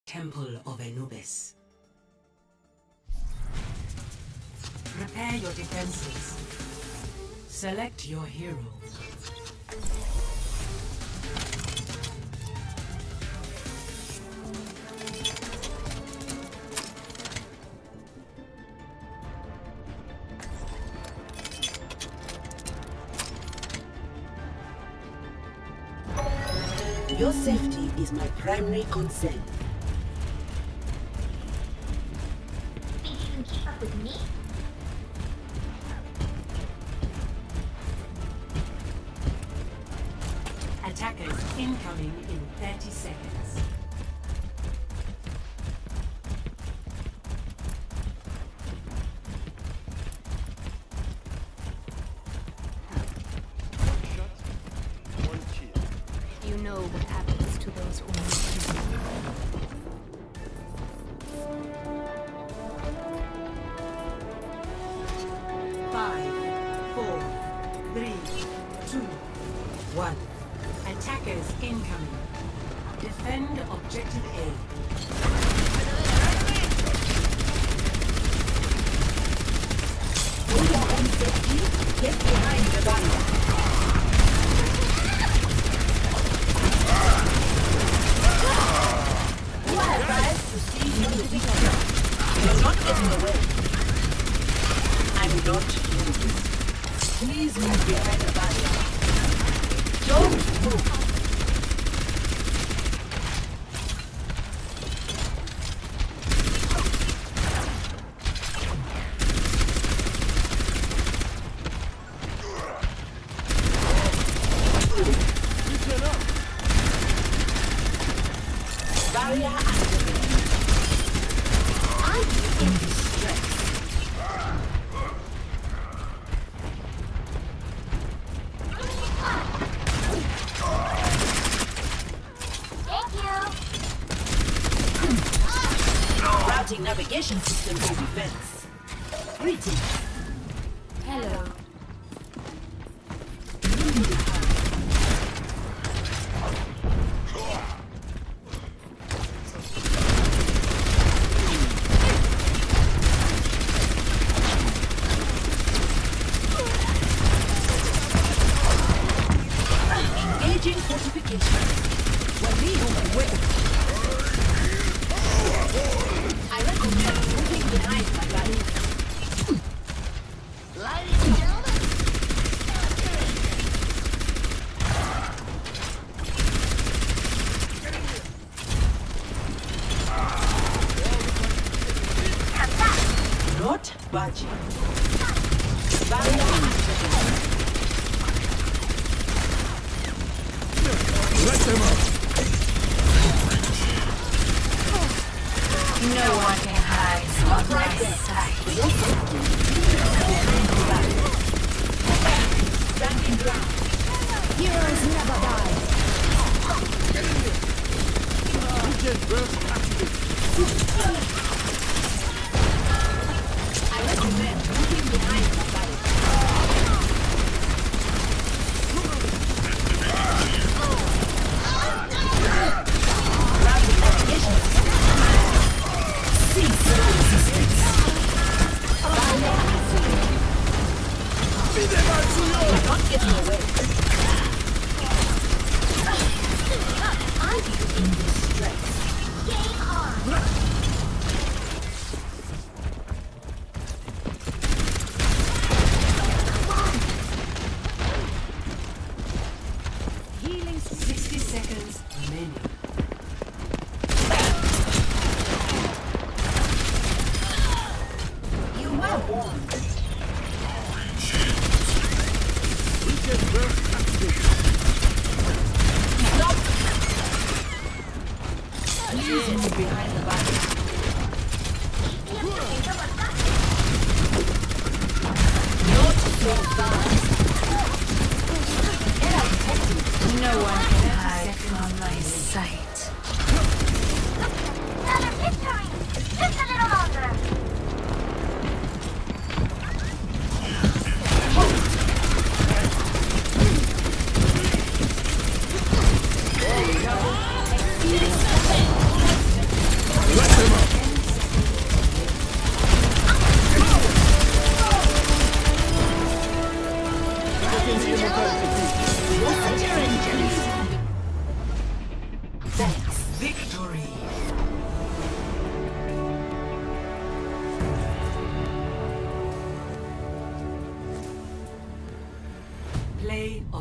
Temple of Anubis. Prepare your defenses. Select your hero. Your safety is my primary concern. Think you can keep up with me? Attackers incoming in 30 seconds. You know what happens to those who miss you. 5, 4, 3, 2, 1. Attackers incoming. Defend objective A. For your own safety, get behind the barrier. You are advised to seize your position. You're not getting away. I'm not moving. Please move behind the barrier. Don't move. Barrier activated. I'm in distress. Thank you! Routing navigation system for defense. Greetings. Hello. Engaging fortification. I recommend moving behind my barrier. Ladies and gentlemen, Not budging. Barrier activated. no one can hide from my sight. Standing ground. Heroes never die. I recommend moving behind my barrier. Routing navigation system. Cease resistance. Barrier activated. You're not getting away. I'm in distress. Game on. Healing 60 seconds remaining. You were warned. Stop! Please move behind the barrier. Not so fast. Get out, No one can hide from my sight. Another victory! Just a little longer!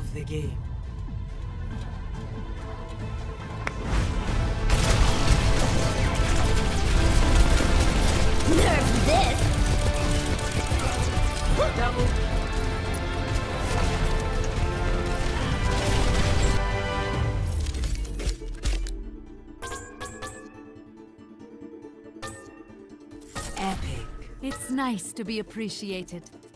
of the game. Nerf this! Double. Epic. It's nice to be appreciated.